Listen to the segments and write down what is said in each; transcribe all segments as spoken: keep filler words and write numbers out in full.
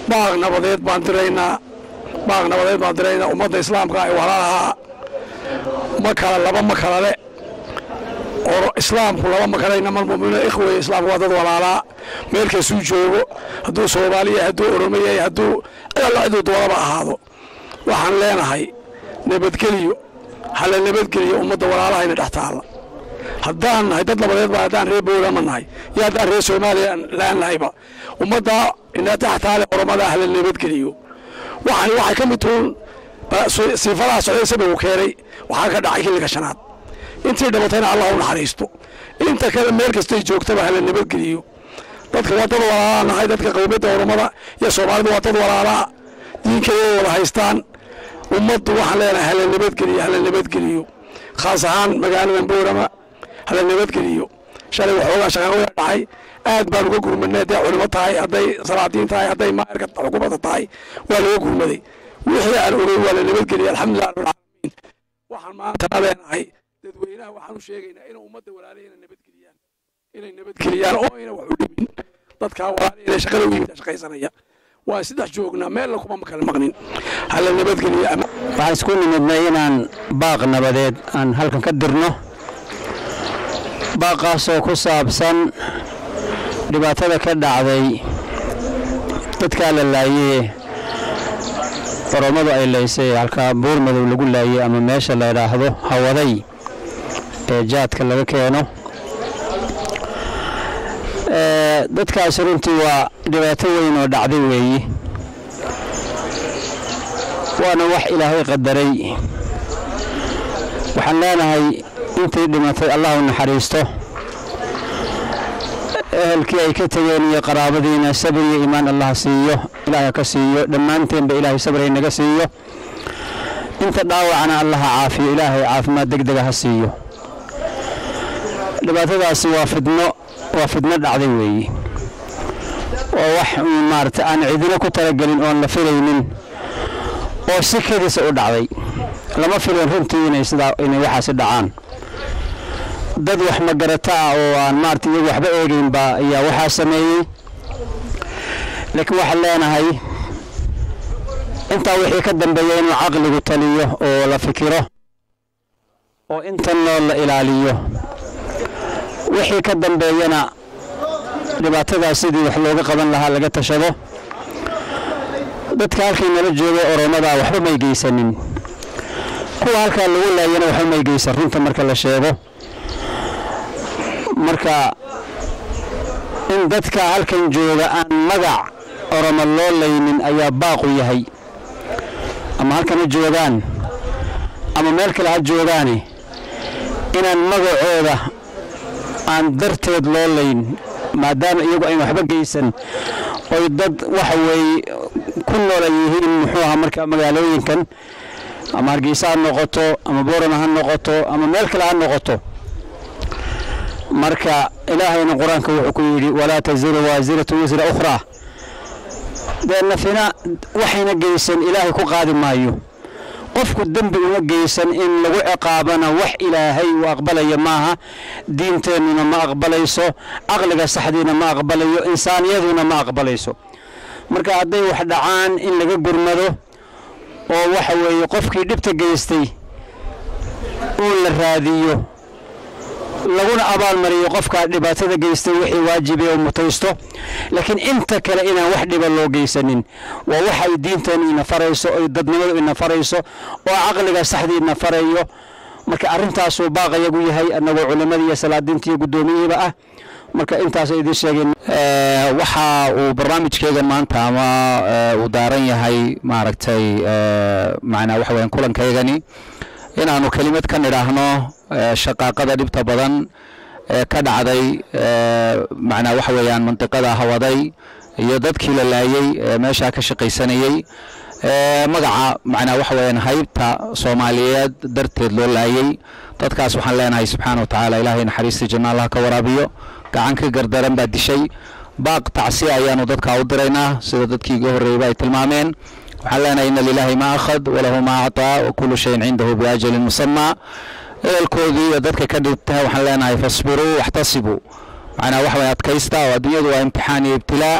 باغ نبضيت باندرينا باغ نبضيت باندرينا ومضى إسلام قاعد وراها مكان لبا مكان له إسلام كلها مكان إنما المؤمنون إخوة إسلام وضد ولا ملك سوجو هدو صومالية هدو أورومية هدو الله هدو دوابا هذا وحن لنا هاي نبت كليو هلا نبت كليو أمد ولا هاي نحتاج هدان هاي تطلع بدل بعدان ريبو لمن هاي يا دار رئيس صوماليا لان هايبا أمد إن تحتاج أورومدا هلا نبت كليو وحن وحن كم تون سيفلا سعيد سبب وكيري وحن كده عيك اللي كشنات أنت دبتين الله ونحريستو أنت كذا ميركز تيجي وكتبها هلا نبت كليو dadka wadada walaalaha nahay dadka qowmiyadda Oromada iyo Soomaalida wadada walaalaha diinkooda wada haystaan ummaddu waxa leeyahay hal nabad geliyo hal nabad geliyo khaas ahaan magaalada Boorama hal nabad geliyo shalay waxoogaa shaqo dhacay aad baan uga gurmadnay dad culimo tahay haday salaadiin tahay haday maarka xukuumadda tahay waa laga gurmaday wixii aan oray waa la nabad geliyo alxamdulillah rabbil aalamiin waxaan maanta leenahay dadweynaha waxaan u sheegaynaa in ummadda walaalaheena nabad geliyaan inay nabad geliyaan oo ayna wax u dhimin dadka walaalaheena shaqada u yimid shaqaysanaya waa saddex joogna meel kuma makal maqnin hal nabad geliyo ama waxaan isku nimidnay inaan baaq nabadeed aan halkan ka dirno baaqaasoo ku saabsan dhibaatada ka dhacday dadka la laayay Oromadu ay leeysay halka Buurmadow lagu laayay ama meesha la yiraahdo Hawaday ee jaadka laga keeno ee dadkaas runtii waa dhibaato weyn oo dhacday weeye waana wax Ilaahay qadaray waxaan leenahay intii dhimatay Allah u naxariisto ehelkii ay ka tageen iyo qaraabadiina sabir iyo iimaan Allah siiyo Ilaahay ka siiyo dhamaanteen ba Ilaahay sabir ay naga siiyo inta dhaawacana Allah caafiyo Ilaahay caafimaad degdeg ah siiyo dhibaatadaasi waa fidno waa fidno dhacday weeye oo wax maarta aan cidina ku talagalin oo la filaynin oo si kadis u dhacday lama filan runtii inay sida inay waxa dhacaan dad wax ma garata oo aan maarta iyagu waxba eegin ba ayaa waxa sameeyay laakiin waxa leenahay inta wixii ka dambeeyay inuu aqligu taliyo oo la fikiro oo inta nool la ilaaliyo wixii ka dambeeyana dhibaatada sidii wax looga qaban lahaa laga tashado dadka halkii nala jooga Oromada waxba ma geysanin kuwa halka lagu laayana waxba ma geysan runta marka la sheego marka in dadka halkan jooga aan magac Oromo loo leeynin ayaa baaqu yahay ama halkan joogaan ama meel kale ha joogaani inaan magacooda aan darteed loo leeyin maadaama iyagu ay waxba geysan oo dad wax way ku nool yihiin muxuu ahaa marka magaalooyinkan ama Hargeysa ha noqoto ama Boorama ha noqoto ama meel kale ha noqoto marka Ilaahayna Quraanka wuxuu ku yiri wala taziru waziratu wizra ukhra deena fina waxayna geysan Ilaahay ku qaadi maayo qofku dambi uma geysan in lagu ciqaabana wax Ilaahay uu aqbalayo maaha diinteena ma aqbalayso aqliga saxdiina ma aqbalayo insaaniyaduna ma aqbalayso marka haday wax dhacaan in laga gurmado oo waxa weeye qofkii dhibta geystay oo la raadiyo laguna abaal mariyo qofka dhibaatada geystay wixii waajib ah mutaysto laakiin inta kale inaan wax dhiba loo geysanin waa waxa ay diinteena ina farayso oo dadnimadu ina farayso oo aqliga saxdiina farayo marka arintaas uu baaqayagu yahay anagoo culimada iyo salaadiinta iyo gudoomiyada ah marka intaas ay idin sheegeen ee waxa uu barnaamijkeega maanta ama uu daaran yahay maaragtay ee macna wax weyn kulankaygani inaanu kelimad ka niraahno shaqaaqada dhibta badan ee ka dhacday macna wax weeyaan mantiqada Hawaday iyo dadkii la laayay meesha ka shaqaysanayay ee magaca macna wax weeyaan haybta Soomaaliyeed darteed loo laayay dadkaas waxaan leenahay subhanahu wa ta'ala Ilaahay naxariista janna Allah ka waraabiyo gacan ka gardaran baa dishay baaq tacsiya ayaanu dadka u diraynaa sida dadkii ugu horeeyay ay tilmaameen waxaan leenahay inna lillahi ma akhad wa lahu ma ata wa kullu shay'in 'indahu bi ajalin musamma eelkoodii dadka ka dhigtay waxaan leenahay fasbiru wahtasibu macna wax way adkaysta oo adduunyadu waa imtixaan iyo ibtilaa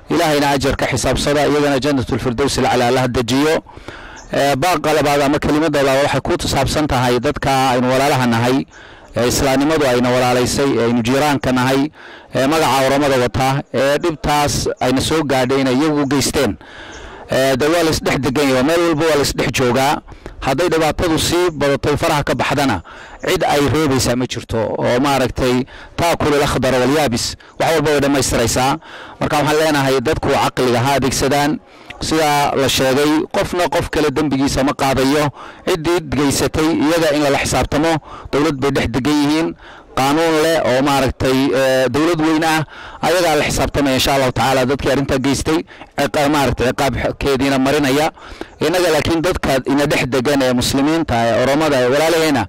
ilaahayna ajarka xisaabsada iyagana jannatul firdaws alaa la hadajiyo baaqo labaad ama kelimada labaad waxay ku tasaabsan tahay dadka aynu walaalaha nahay islaamnimadu ayna walaalaysay aynu jiiraanka nahay magaca Oromada wata ee dhibtaas ayna soo gaadhay inay iyagu geysteen dawal is dhex degan iyo meel walba wala is dhex jooga haday dhibaatadu si badatay faraha ka baxdana cid ay reebaysa ma jirto oo ma aragtay taakul al-akhdar wal yabis wax walba way dhameystiraysaa marka waxaan leenahay dadku aqliga ha adeegsadaan sida la sheegay qofna qof kale dambigiisa ma qaadayo cidii geysatay iyaga in la xisaabtamo dawlad bay dhex degan yihiin قانون له أو ما ركتي دولة وينه أيضا على حساب تما إن شاء الله تعالى ذاتك أنت جيستي عقاب ما ركتي عقاب كيدينا مرينا يا إنك لكن ذاتك إن دحد جانا مسلمين تا رمضان ولا لهنا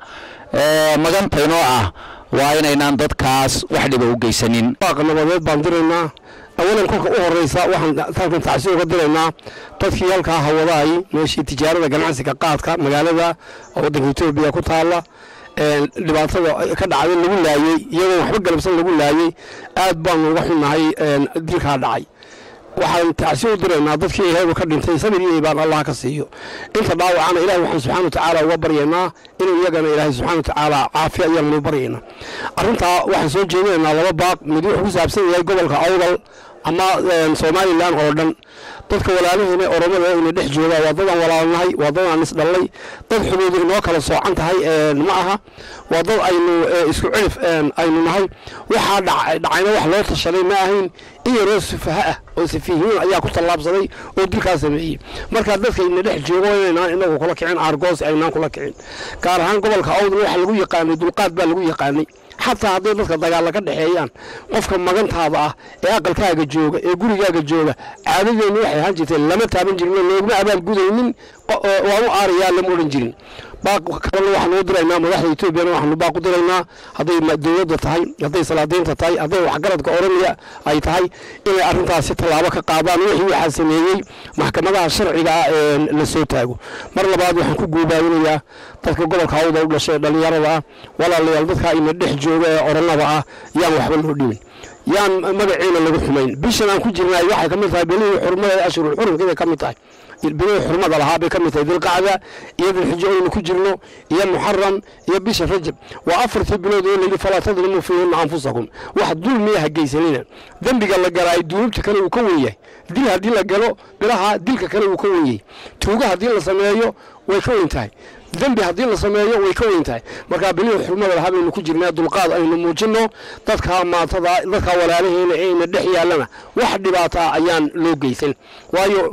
ما جنت نوعه وين إن ذاتك كاس واحد بوجي سنين. باقنا بدأت بندرنا أولا كوك أوريسا واحد ثالث تعسير قدرنا تذكير كهواي ماشي تجارة جناس كقاعد كمجالة أو دكتور بيأكل الله dhibaatada ka dhacday lagu laayay iyagoo waxba galabsan lagu laayay aad baan uga xunahay dilka dhacay waxaan taasiyo direynaa dadkii Ilaahay ka dhintay sabiriyay baan Allah ka siiyo inta dhaawacana Ilaahay waxaan subhanahu wa ta'ala uga baryeynaa inuu iyagana Ilaahay subhanahu wa ta'ala caafiya ayaan u baryeynaa arinta waxaan soo jeedinaynaa laba baaq mid wuxuu ku saabsan yahay gobolka Awdal ama Soomaaliland oo dhan dadka walaalaheena Oromada inay dhex joogaan wadadan walaalnahay wadadan is dhalay dad xuduud inoo kala soocan tahay ma aha wadad aynu isku cilif aynu nahay waxa dhacayna wax loo tashaday ma ahayn iyo roosfaha oo sifihiin ayaa ku talaabsaday oo dilkaas sameeyay marka dadka inay dhex joogaan inagu kula kicin argos aynaan kula kicin gaar ahaan gobolka Awdal waxa lagu yaqaanay dulqaad baa lagu yaqaanay حتى هذول الناس كدجال كده حيان قفك مجن هذا أقل كاجا جوجا يقول جاجا جوجا عادي إنه حيانجت لما تابن جرين لو ما أبى جودة من وهو أريال لمولن جرين باق كلام واحد ندري إنه ملاح يتوب يعني واحد باق ندرينا هذا الدولة تهاي هذا سلادين تهاي هذا وحجرت كأورميا أي تهاي إلى أرنتا ست لعبة كقابان وهي حسنية محكمة الشرع للسوتاجو مرة بعد وحكوا جوباوية تذكر قبل كهودا ولا شيء بل يرى ولا اللي يلبسها إن الدح جوجا أورنا بقى يا محمد الدين يا مدعين اللي بحمين بيشنا نكون جرنا واحد كم تاي بني حرمة أشهر الحرم كذا كم تاي بني حرمة لها بكم تاي ذي القعدة يد الحجون نكون جرنا يا محرم يا بيش الرجب وأفرت البلاد اللي فلا تظلموا فيهم أنفسكم واحد دول مياه جيسلين ذنبي قال لك جراي دول تكلوا وكويه دي هدي لك قالوا بلاها دي كلوا وكويه توجه هدي لسمايو ويكون تاي ذنبي هذه الصمية ويكون تاي مركب بني الحرمة الهابي إنه كجرنا دلقاء أي نموجنه تذكر ما تضع تذكر ولا عليه هنا أي ندحيا لنا واحد باتع أيان لوجيثن ويو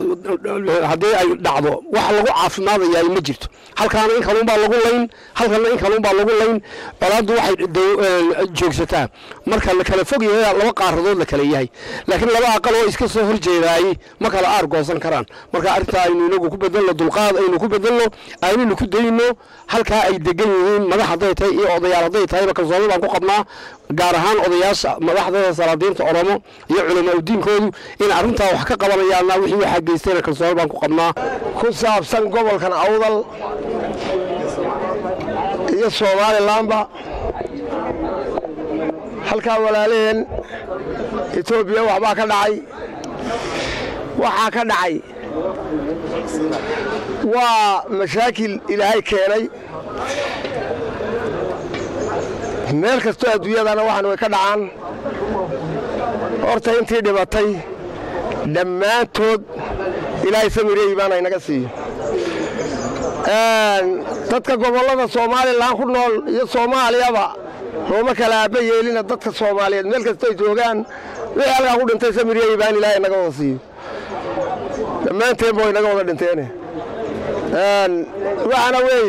هذه أي دعوة وحلقوا عف ماذا يا مجرد هل كان إن كانوا بالغولين هل كان إن كانوا بالغولين بلاد واحد جوكسته مركب لكلا فوق يا لو قارضوا لك ليهاي لكن لو أقلوا إسكت سهر جيراي ما كلا أرجوسن كران مركب أرتا إنه نجو كبدل دلقاء إنه كبدله أي إنه كدينه هل كأي دجنين ما حضيت أي قضية رضيت هاي بكذا لو قبنا جارهان قضياس ما حضيت سرادين تأرمو يعلم الدين كله إن أرنتا وحكى قبل يالنا وحي حق جيستنا كسر بانكو قبنا خصاب سن قبل كان أوضل يسوع اللامبا هل كان ولا لين إثيوبيا وحبا كان دعي وحا كان دعي ومشاكل إلهي كيني meel kasto adduunyadana waxaan way ka dhacaan horta intii dhibatay dhammaantood ilaahay samiriyay baan inaga siiyo een dadka gobolada Soomaaliland ku nool iyo Soomaaliyaba rooma kala aaba yeelina dadka Soomaaliyeed meel kasto ay joogaan wixii halka ku dhintay samiriyay baan ilaahay inaga wada siiyo dhammaanteen boo inaga wada dhinteen een waxana weey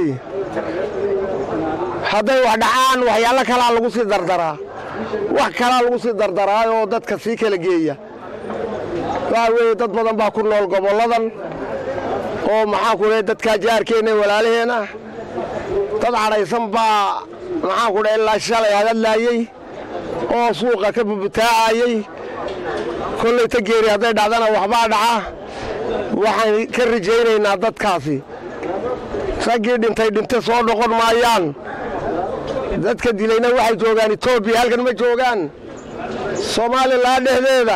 hadday wax dhacaan waxyaalo kala lagu sii dardaraa wax kala lagu sii dardaraa oo dadka si kala geeya waa weey dad badan baa ku nool goboladan oo maxaa ku leeyahay dadka jaarkeena walaalaheena dad caraysan baa maxaa ku leeyahay la shalay hadlaayay oo suuqa ka bubutaayay kulay tageeri hadday dhacdana waxba dhaca waxaan ka rajaynaynaa dadkaasi sagii dhintay dhintay soo noqon maayaan dadka dilayna waxay joogaan Itoobiya halkan ma joogaan Soomaaliland dhexdeeda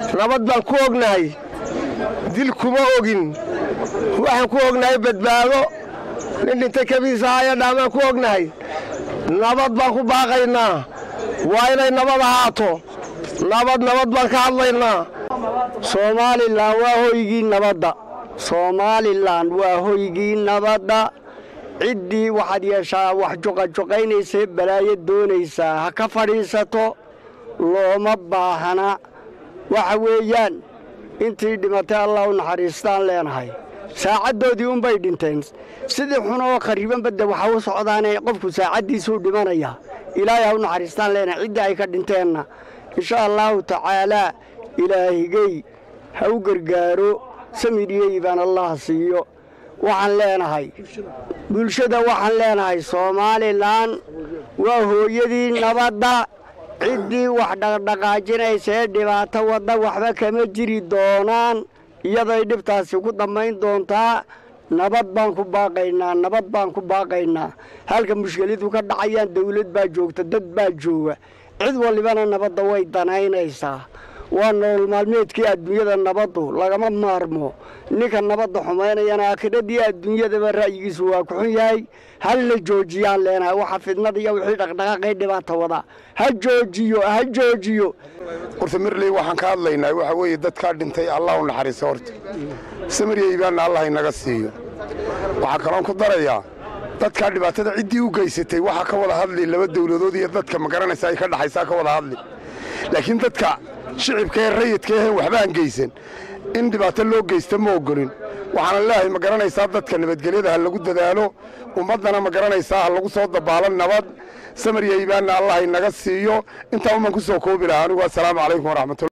nabad baan ku ognahay dil kuma ogin waxaan ku ognahay badbaado nin dhintay kabiisa haya dhaamaan ku ognahay nabad baan ku baaqaynaa waa inay nabad ahaato nabad nabad baan ka hadlaynaa Soomaaliland waa hoygii nabadda Soomaaliland waa hoygii nabadda ciddii waxaad yeeshaa wax juqajuqaynaysa balaayo doonaysaa ha ka fadhiisato looma baahana waxa weeyaan intii dhimatay Allah u naxariistaan leenahay saacadoodii un bay dhinteen sidii xun oo qariban badda waxa uu socdaanay qofku saacadiisu dhimanaya ilaahay ha u naxariistaan leenahay cidda ay ka dhinteenna insha Allah ta'ala ilaahigay ha u gargaaro samiriye baan Allah siiyo waxaan leenahay bulshada waxaan leenahay Soomaaliland waa hooyadii nabadda ciddii wax dhaqdhaqaajinaysa dhibaato wada waxba kama jiri doonaan iyadoo dhibtaasi ku damayn doontaa nabad baan ku baaqaynaa nabad baan ku baaqaynaa halka mushkiladu ka dhacayaan dawlad baa joogta dad baa jooga cid walibana nabadda way danaynaysaa waa nolol maalmeedkii adduunyada nabaddu lagama maarmo ninka nabadda xumaynayana akhiradii adduunyada ra'yigiisu waa ku xun yahay hal la joojiyaan leenahay waxa fidnada iyo wixii dhaqdhaqaaqay dhibaato wada ha joojiyo ha joojiyo horta mirley waxaan ka hadlaynaa waxa weeye dadka dhintay Allah u naxariiso horta samiriyay baan Allah inaga siiyo waxa kaloon ku darayaa dadka dhibaatada cidii u geysatay waxa ka wada hadlay laba dawladood iyo dadka ma garanaysa ay ka dhaxaysa ka wada hadlay laakiin dadka shicibka rayidka ah waxba aan geysan in dhibaato loo geysto ma ogolin waxaan leeyahay ma garanaysaa dadka nabadgelyada lagu dadaalo ummadana ma garanaysaa lagu soo dabaalan nabad samariyay baan Allah inaga siiyo inta uma ku soo koobi lahaa anigu assalaamu calaykum wa rahmatullahi